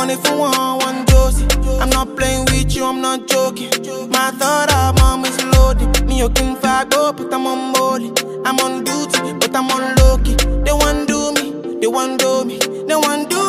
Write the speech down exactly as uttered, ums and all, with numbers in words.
gonna if you want one Josie. I'm not playing with you, I'm not joking. My thought of mom is loaded. Me, you can fight up, but I'm on molly. I'm on duty, but I'm on low key. They want do me, they want do me, they want do